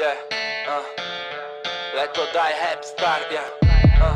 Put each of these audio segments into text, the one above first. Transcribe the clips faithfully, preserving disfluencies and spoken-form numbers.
Yeah, uh, Let or Die Rap Star, yeah, uh,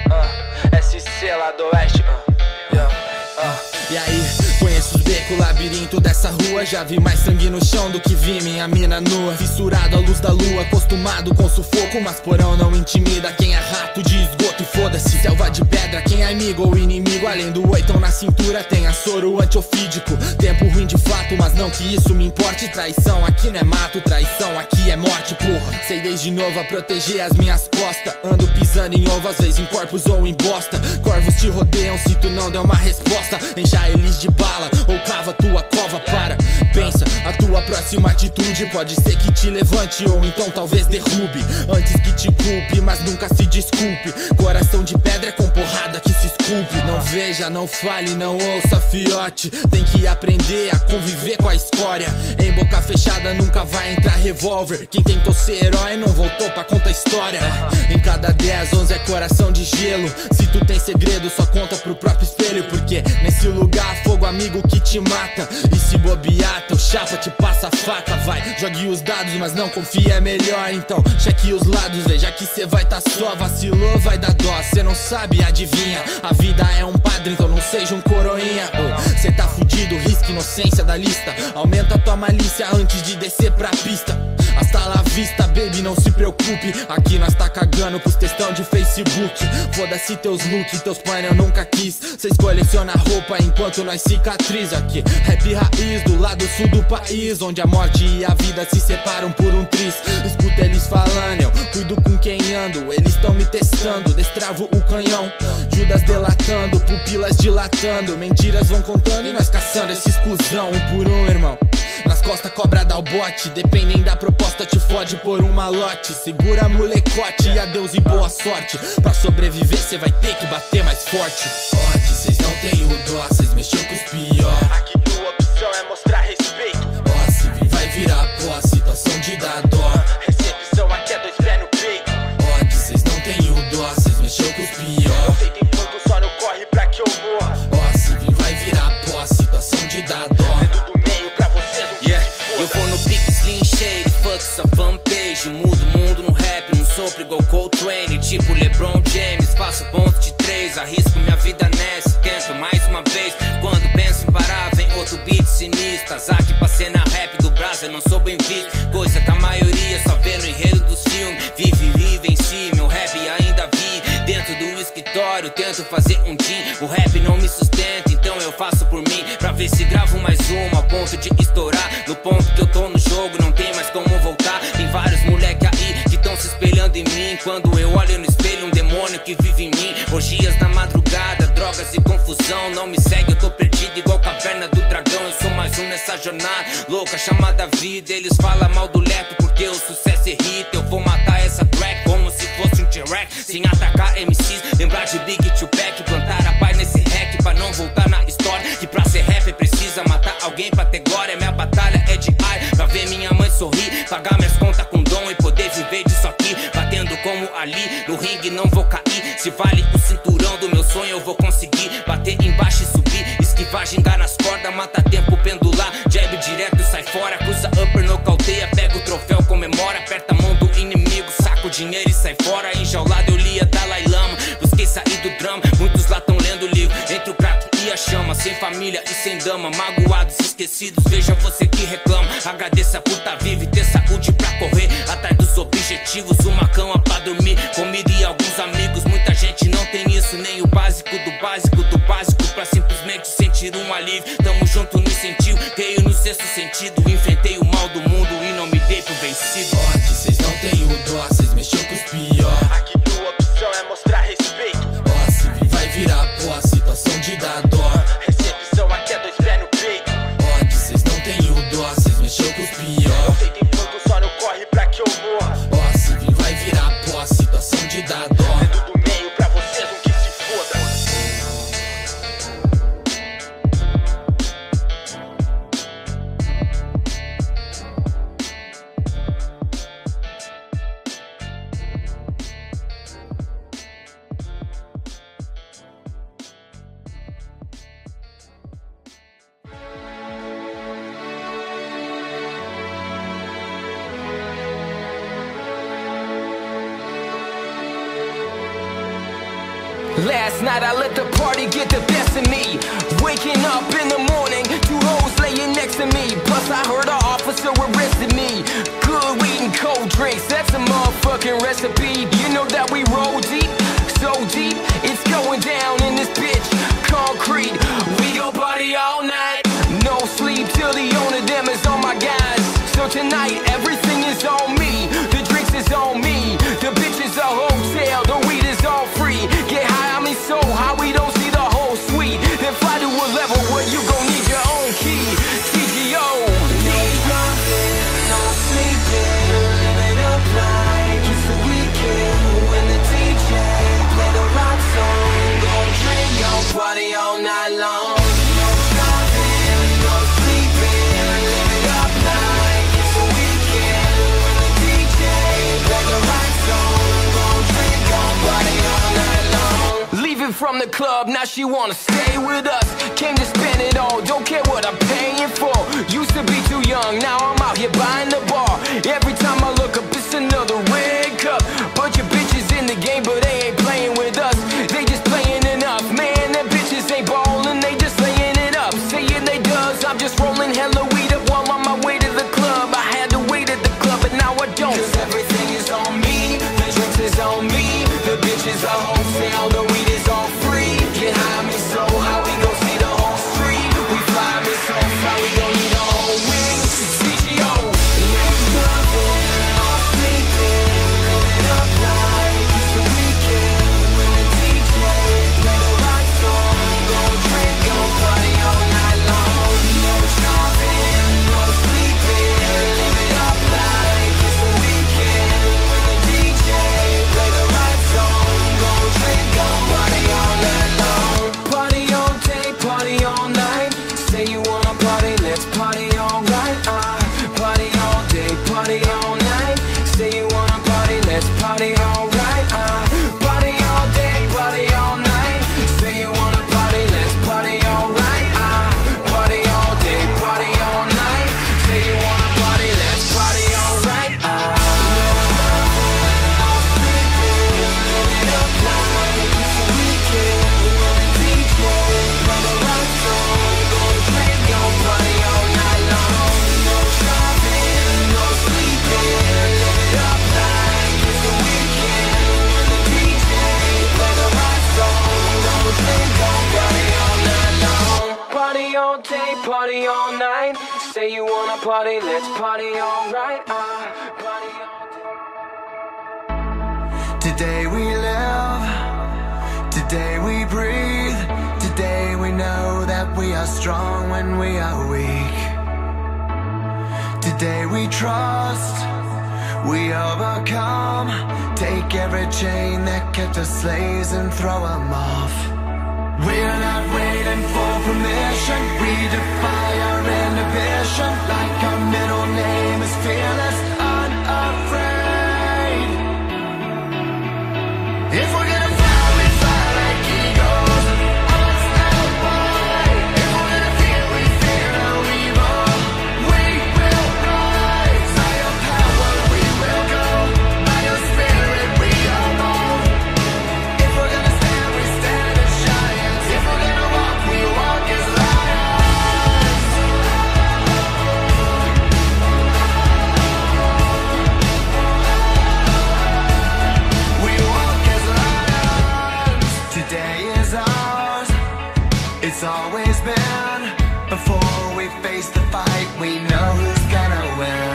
uh, S C lá do Oeste, uh, yeah, uh. E aí, conheço os becos, labirinto dessa rua. Já vi mais sangue no chão do que vi minha mina nua. Fissurado à luz da lua, acostumado com sufoco, mas porão não intimida quem é rato de esgoto. E foda-se, selva de pedra, quem é amigo ou inimigo. Além do oitão na cintura tem a soro antiofídico. Tempo ruim de fato, mas não que isso me importe. Traição aqui não é mato, traição aqui é morte, porra. Sei desde novo a proteger as minhas costas. Ando pisando em ovo, às vezes em corpos ou em bosta. Corvos te rodeiam se tu não der uma resposta. Encha eles de bala ou cava tua cova, para. Pensa, a tua próxima atitude pode ser que te levante ou então talvez derrube. Antes que te culpe, mas nunca se desculpe. Coração de pedra é com porrada que se esculpe. Não veja, não fale, não ouça, fiote. Tem que aprender a conviver com a escória. Em boca fechada nunca vai entrar revólver. Quem tentou ser herói não voltou pra contar história. Em cada dez, onze é coração de gelo. Se tu tem segredo, só conta pro próprio espelho. Porque nesse lugar, fogo amigo que te mata. E se bobear, teu chapa te passa a faca. Vai, jogue os dados, mas não confia, é melhor. Então, cheque os lados, veja que cê vai tá só. Vacilou, vai dar dó, cê não sabe, adivinha. A vida é um padre, então não seja um coroinha. Oh, cê tá fudido, risca inocência da lista. Aumenta tua malícia antes de descer pra pista. Hasta la vista, baby, não se preocupe. Aqui nós tá cagando pros textão de Facebook. Foda-se teus looks, teus pães eu nunca quis. Cês colecionam roupa enquanto nós cicatriz. Aqui, rap raiz do lado sul do país, onde a morte e a vida se separam por um triz. Escuta eles falando, eu cuido com quem ando. Eles tão me testando, destravo o canhão. Judas delatando, pupilas dilatando. Mentiras vão contando e nós caçando esses cuzão. Um por um, irmão. Nas costas cobra dá o bote. Dependem da proposta, te fode por um malote. Segura molecote e adeus e boa sorte. Pra sobreviver cê vai ter que bater mais forte. Pode, cês não tem o dó, cês mexeu com os pior. Aqui tua opção é mostrar respeito. Posse, vai virar pós, situação de dar dó. Recepção aqui é dois pés no peito. Pode, cês não tem o dó, cês mexeu com os pior. Eu sei tem fogo, só não corre pra que eu morra. Posse, vai virar pós, situação de dar dó. Dedo do meio pra você não yeah. Eu vou no pique slim shade, fuck essa fanpage. Mudo o mundo no rap, não sopro igual Coltrane. Tipo LeBron James, faço ponto de três. Arrisco minha vida nessa, tento mais uma vez. Quando penso em parar, vem outro beat sinistro. Zaque pra cena rap do Brasil, eu não sou bem visto. Coisa que a maioria só vê no enredo dos filmes. Vive, vive em si, meu rap ainda vi. Dentro do escritório, tento fazer um team. O rap não me sustenta, então eu faço por mim. Pra ver se gravo mais uma, a ponto de estourar. No ponto que eu tô no jogo, não tem mais como voltar. Tem vários moleque aí que tão se espelhando em mim. Quando eu olho no espelho, um demônio que vive em mim. Orgias na madrugada, drogas e confusão. Não me segue, eu tô perdido igual caverna do dragão. Eu sou mais um nessa jornada louca chamada vida. Eles falam mal do Leto porque o sucesso é hit. Eu vou matar essa track como se fosse um T-Rex, sem atacar M Cs, lembrar de Big Tupac. Plantar a paz nesse hack pra não voltar na história. Que pra ser rapper precisa matar alguém pra ter glória. Minha batalha é de ar, pra ver minha mãe sorrir. Pagar minhas contas com dom e poder viver disso aqui. Batendo como ali, no ringue não vou cair. Se vale o cinturão do meu sonho eu vou conseguir. Bater embaixo e subir, esquivar, gingar nas cordas. Mata tempo, pendular, jab direto sai fora. Cruza upper, nocauteia, pega o troféu, comemora. Aperta a mão do inimigo, saca o dinheiro e sai fora. Enjaulado eu lia Dalai Lama, busquei sair do drama. Muitos lá tão lendo livro, entre o crack e a chama. Sem família e sem dama, magoados, esquecidos. Veja você que reclama, agradeça por tá vivo e ter saúde pra correr atrás dos objetivos. Uma cama pra dormir, comida e alguns amigos. Muita gente não tem isso, nem o básico do básico do básico, pra simplesmente sentir um alívio. Tamo junto no incentivo, creio no sexto sentido. Enfrentei o mal do mundo e não me dei por vencido. Pode, cês não tem o dó, cês mexeu com os pior. Aqui tua opção é mostrar respeito. Posse, vai virar pós, situação de dar dó. Recepção aqui é dois pés no peito. Pode, cês não tem o dó, cês mexeu com os pior. Eu sei tem fogo, só não corre pra que eu morra. Posse, vai virar pós, situação de dar dó. Dedo do meio pra vocês um que se foda. Last night I let the party get the best of me. Waking up in the morning, two hoes laying next to me. Plus I heard our officer arrested me. Good weed and cold drinks, that's a motherfucking recipe. You know that we roll deep, so deep, it's going down in this bitch. Concrete, we go party all night. No sleep till the owner them is on my guys. So tonight everything is on me. The drinks is on me. The bitch is a hotel, the weed is all free. Get high, I mean so high we don't see the whole suite. Then fly to a level where you gon' need your own key. T G O. No driving, no sleeping, living up like it's the weekend. When the D J play the rock song, gon' drink, gon' party all night long. No driving, no sleeping, living up like it's the weekend. When the D J play the rock song, gon' drink, gon' party all night long. Leaving from the club, now she wanna stay with us. Came to spend it all, don't care what I'm paying for. Used to be too young, now I'm out here buying the bar. Every time I look up, it's another red cup. Bunch of bitches in the game, but they ain't playing with us. They just playing enough, man, them bitches ain't ballin', they just laying it up. Saying they does, I'm just rolling hella weed up while on my way to the club. I had to wait at the club, but now I don't. Cause everything is on me, the drinks is on me. The bitches are wholesale, the weed is all free. Get high, me so high, we gon' see the whole street. We fly, me so fly, we gon' need a whole wing. C G O. No driving, no sleeping, living up like it's the weekend. When the D J play the rock song, gon' drink, gon' party all night long. No driving, no sleeping, living up like it's the weekend. When the D J play the rock song, gon' drink, gon' party all night long. Party all day, party all night. Say you wanna party, let's party all right. Uh, party all day, party all night. Say you wanna party, let's party all right. Uh, party all day, party all night. Say you wanna party, let's party all right. Uh, party all day, party all night. Say you wanna party, let's party all right. Uh, Party all day, party all night. Say you wanna party, let's party all right. Uh, party all day. Today we live, today we breathe. Today we know that we are strong when we are weak. Today we trust, we overcome. Take every chain that kept us slaves and throw them off. We're not waiting for permission. We defy our inhibition. Like our middle name is fearless, unafraid. If we're gonna fly, we fly like eagles, unstoppable. If we're gonna fear, we fear no evil. We will rise. By your power we will go. By your spirit we are born. If we're gonna stand, we stand as giants. If we're gonna walk, we walk as lions. We walk as lions. Today is ours. It's always been. Before we face the fight, we know who's gonna win.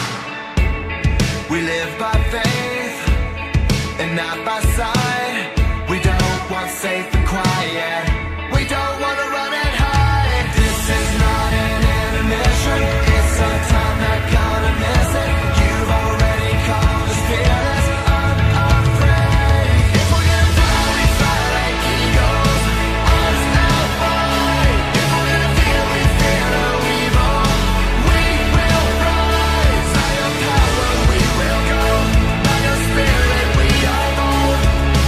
We live by faith and not by sight. We don't want safe and quiet. We don't want to run and hide. This is not an intermission. It's our time, not gonna miss it. You've already called us fearless, unafraid. If we're gonna fly, we fly like eagles, unstoppable. If we're gonna fear, we fear no evil. We will rise. By your power we will go. By your spirit we are bold.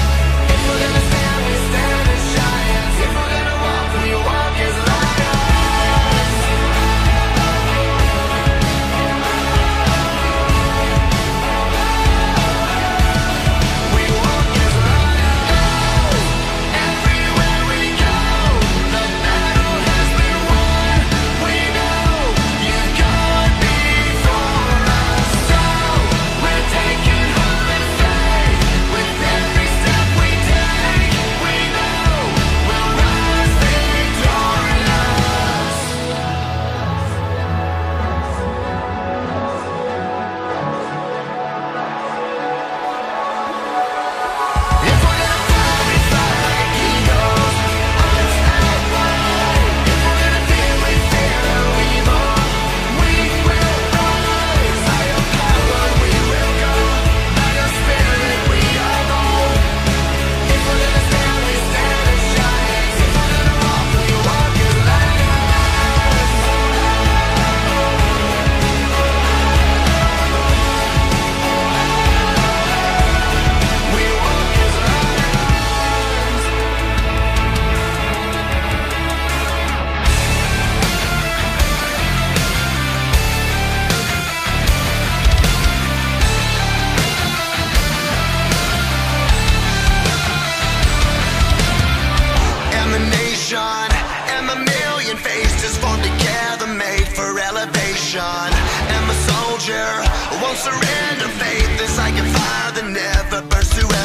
danger. Won't surrender. Faith is like a fire that never burns to